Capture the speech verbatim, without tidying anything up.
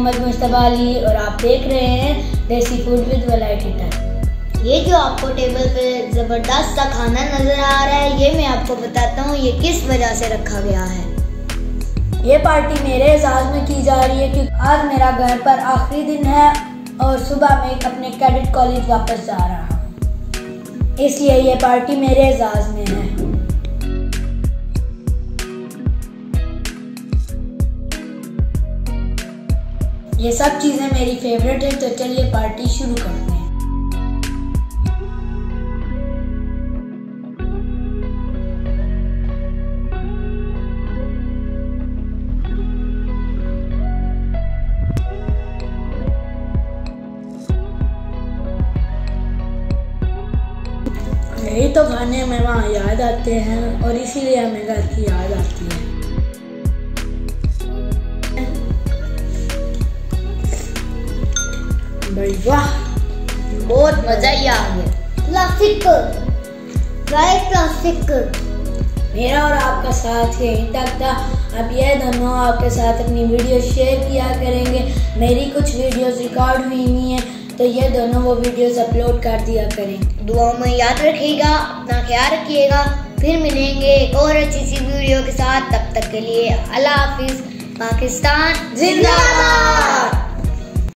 मोहम्मद मुस्तफा अली और आप देख रहे हैं देसी फूड विद वैलायटी टाइम। ये जो आपको टेबल पे ज़बरदस्त सा खाना नज़र आ रहा है, ये मैं आपको बताता हूँ ये किस वजह से रखा गया है। ये पार्टी मेरे एजाज़ में की जा रही है क्योंकि आज मेरा घर पर आखिरी दिन है और सुबह मैं अपने कैडेट कॉलेज वापस जा रहा हूँ, इसलिए ये पार्टी मेरे एजाज़ में है। ये सब चीज़ें मेरी फेवरेट है, तो चलिए पार्टी शुरू करते हैं। यही तो खाने हमें वहाँ याद आते हैं और इसीलिए हमें घर की याद आती है। भाई वाह, बहुत मजा ही आ गया। Classic right classic. मेरा और आपका साथ यहीं तक था। अब ये दोनों आपके साथ अपनी वीडियो शेयर किया करेंगे। मेरी कुछ वीडियोस रिकॉर्ड हुई नहीं है तो ये दोनों वो वीडियोस अपलोड कर दिया करें। दुआ में याद रखिएगा, अपना ख्याल रखिएगा। फिर मिलेंगे एक और अच्छी सी वीडियो के साथ। तब तक के लिए अल्लाह हाफिज। पाकिस्तान जिंदाबाद।